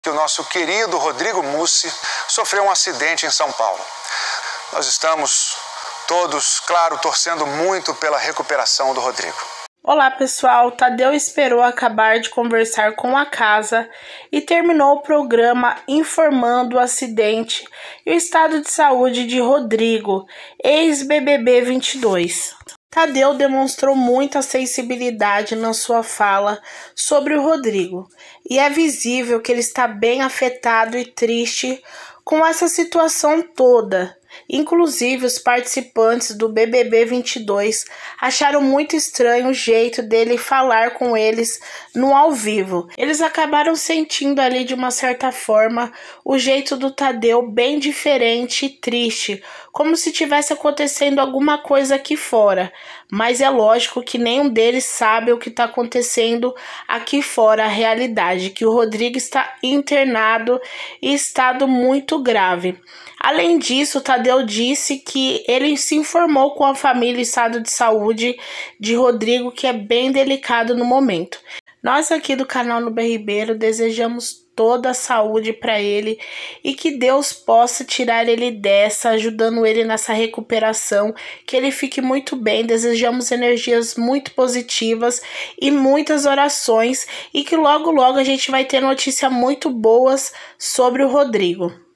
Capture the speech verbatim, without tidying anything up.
que o nosso querido Rodrigo Mussi sofreu um acidente em São Paulo. Nós estamos todos, claro, torcendo muito pela recuperação do Rodrigo. Olá pessoal, Tadeu esperou acabar de conversar com a casa e terminou o programa informando o acidente e o estado de saúde de Rodrigo, ex-B B B vinte e dois. Tadeu demonstrou muita sensibilidade na sua fala sobre o Rodrigo e é visível que ele está bem afetado e triste com essa situação toda. Inclusive, os participantes do B B B vinte e dois acharam muito estranho o jeito dele falar com eles no ao vivo. Eles acabaram sentindo ali, de uma certa forma, o jeito do Tadeu bem diferente e triste, como se tivesse acontecendo alguma coisa aqui fora. Mas é lógico que nenhum deles sabe o que está acontecendo aqui fora, a realidade, que o Rodrigo está internado em estado muito grave. Além disso, Tadeu disse que ele se informou com a família e estado de saúde de Rodrigo, que é bem delicado no momento. Nós aqui do canal Nubia Ribeiro desejamos toda a saúde para ele e que Deus possa tirar ele dessa, ajudando ele nessa recuperação, que ele fique muito bem. Desejamos energias muito positivas e muitas orações e que logo logo a gente vai ter notícias muito boas sobre o Rodrigo.